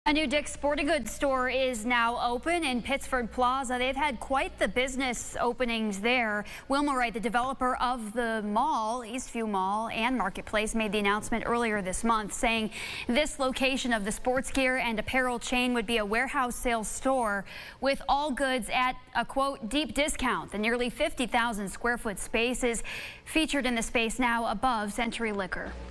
A new Dick's Sporting Goods store is now open in Pittsford Plaza. They've had quite the business openings there. Wilmorite, the developer of the mall, Eastview Mall and Marketplace, made the announcement earlier this month, saying this location of the sports gear and apparel chain would be a warehouse sales store with all goods at a, quote, deep discount. The nearly 50,000 square foot space is featured in the space now above Century Liquor.